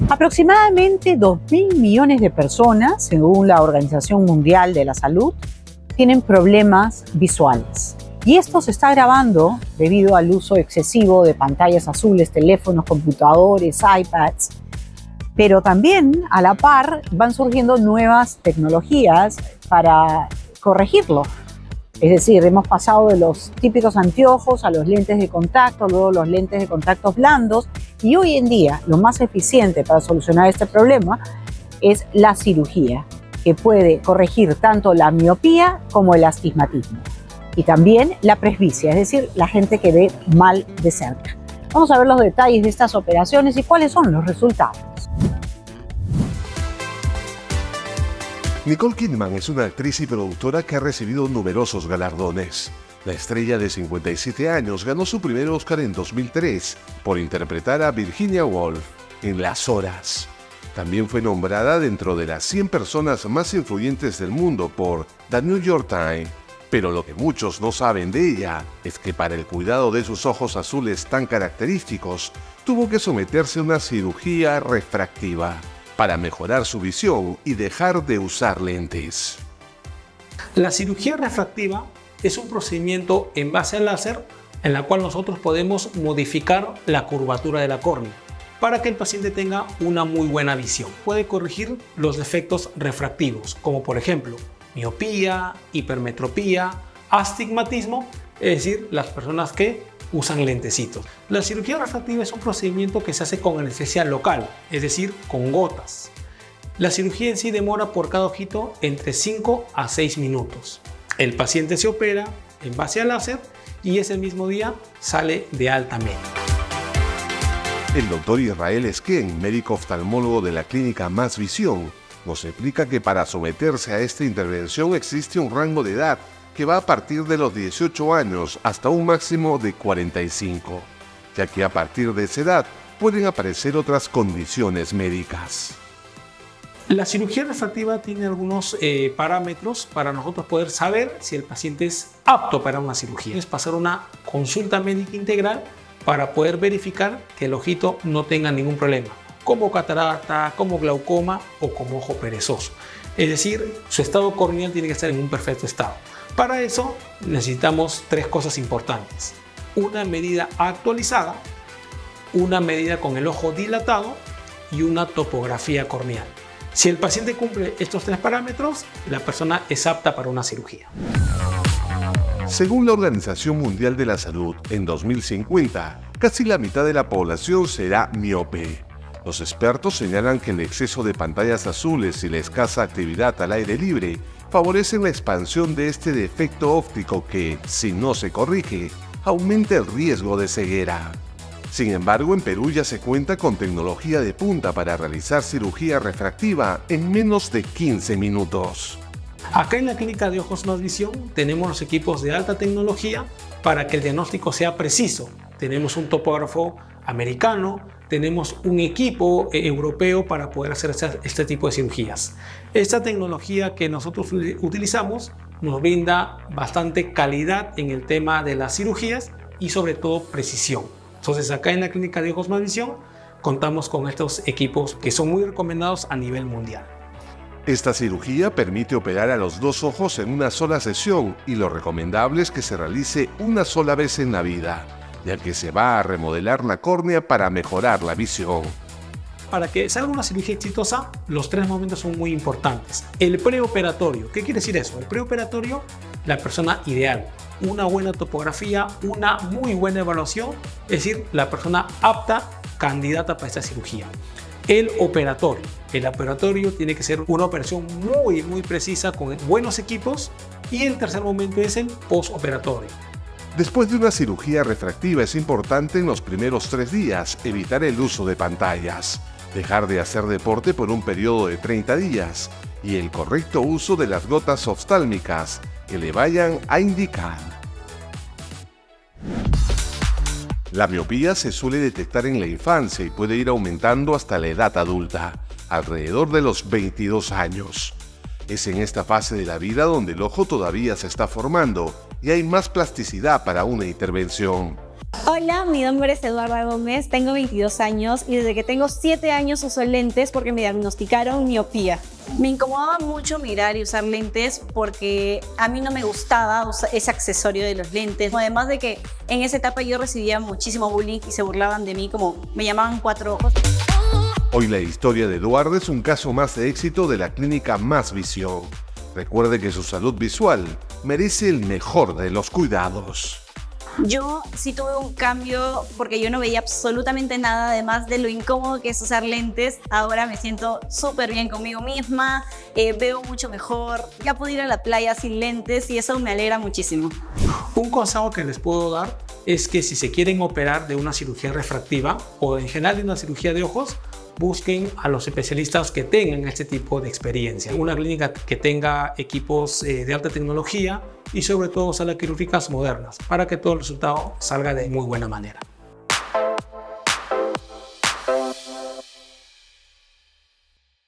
Aproximadamente 2.000 millones de personas, según la Organización Mundial de la Salud, tienen problemas visuales. Y esto se está agravando debido al uso excesivo de pantallas azules, teléfonos, computadores, iPads. Pero también, a la par, van surgiendo nuevas tecnologías para corregirlo. Es decir, hemos pasado de los típicos anteojos a los lentes de contacto, luego los lentes de contacto blandos, y hoy en día lo más eficiente para solucionar este problema es la cirugía, que puede corregir tanto la miopía como el astigmatismo. Y también la presbicia, es decir, la gente que ve mal de cerca. Vamos a ver los detalles de estas operaciones y cuáles son los resultados. Nicole Kidman es una actriz y productora que ha recibido numerosos galardones. La estrella de 57 años ganó su primer Oscar en 2003 por interpretar a Virginia Woolf en Las Horas. También fue nombrada dentro de las 100 personas más influyentes del mundo por The New York Times. Pero lo que muchos no saben de ella es que para el cuidado de sus ojos azules tan característicos, tuvo que someterse a una cirugía refractiva para mejorar su visión y dejar de usar lentes. La cirugía refractiva es un procedimiento en base al láser en la cual nosotros podemos modificar la curvatura de la córnea para que el paciente tenga una muy buena visión. Puede corregir los defectos refractivos, como por ejemplo miopía, hipermetropía, astigmatismo, es decir, las personas que usan lentecitos. La cirugía refractiva es un procedimiento que se hace con anestesia local, es decir, con gotas. La cirugía en sí demora por cada ojito entre 5 a 6 minutos. El paciente se opera en base al láser y ese mismo día sale de alta médica. El doctor Israel Esquén, médico oftalmólogo de la clínica Más Visión, nos explica que para someterse a esta intervención existe un rango de edad que va a partir de los 18 años hasta un máximo de 45, ya que a partir de esa edad pueden aparecer otras condiciones médicas. La cirugía refractiva tiene algunos parámetros para nosotros poder saber si el paciente es apto para una cirugía. Es pasar una consulta médica integral para poder verificar que el ojito no tenga ningún problema, como catarata, como glaucoma o como ojo perezoso. Es decir, su estado corneal tiene que estar en un perfecto estado. Para eso necesitamos tres cosas importantes: una medida actualizada, una medida con el ojo dilatado y una topografía corneal. Si el paciente cumple estos tres parámetros, la persona es apta para una cirugía. Según la Organización Mundial de la Salud, en 2050, casi la mitad de la población será miope. Los expertos señalan que el exceso de pantallas azules y la escasa actividad al aire libre favorecen la expansión de este defecto óptico que, si no se corrige, aumenta el riesgo de ceguera. Sin embargo, en Perú ya se cuenta con tecnología de punta para realizar cirugía refractiva en menos de 15 minutos. Acá en la clínica de Ojos Más Visión tenemos los equipos de alta tecnología para que el diagnóstico sea preciso. Tenemos un topógrafo americano, tenemos un equipo europeo para poder hacer este tipo de cirugías. Esta tecnología que nosotros utilizamos nos brinda bastante calidad en el tema de las cirugías y sobre todo precisión. Entonces acá en la clínica de Ojos Más Visión contamos con estos equipos que son muy recomendados a nivel mundial. Esta cirugía permite operar a los dos ojos en una sola sesión y lo recomendable es que se realice una sola vez en la vida, ya que se va a remodelar la córnea para mejorar la visión. Para que salga una cirugía exitosa, los tres momentos son muy importantes. El preoperatorio, ¿qué quiere decir eso? El preoperatorio, la persona ideal, una buena topografía, una muy buena evaluación, es decir, la persona apta, candidata para esta cirugía. El operatorio tiene que ser una operación muy precisa con buenos equipos, y el tercer momento es el postoperatorio. Después de una cirugía refractiva es importante en los primeros 3 días evitar el uso de pantallas, dejar de hacer deporte por un periodo de 30 días y el correcto uso de las gotas oftálmicas que le vayan a indicar. La miopía se suele detectar en la infancia y puede ir aumentando hasta la edad adulta, alrededor de los 22 años. Es en esta fase de la vida donde el ojo todavía se está formando y hay más plasticidad para una intervención. Hola, mi nombre es Eduarda Gómez, tengo 22 años y desde que tengo 7 años uso lentes porque me diagnosticaron miopía. Me incomodaba mucho mirar y usar lentes porque a mí no me gustaba ese accesorio de los lentes. Además de que en esa etapa yo recibía muchísimo bullying y se burlaban de mí, como me llamaban cuatro ojos. Hoy la historia de Eduarda es un caso más de éxito de la clínica Más Visión. Recuerde que su salud visual merece el mejor de los cuidados. Yo sí tuve un cambio porque yo no veía absolutamente nada, además de lo incómodo que es usar lentes. Ahora me siento súper bien conmigo misma, veo mucho mejor. Ya puedo ir a la playa sin lentes y eso me alegra muchísimo. Un consejo que les puedo dar es que si se quieren operar de una cirugía refractiva o en general de una cirugía de ojos, busquen a los especialistas que tengan este tipo de experiencia. Una clínica que tenga equipos de alta tecnología y sobre todo salas quirúrgicas modernas para que todo el resultado salga de muy buena manera.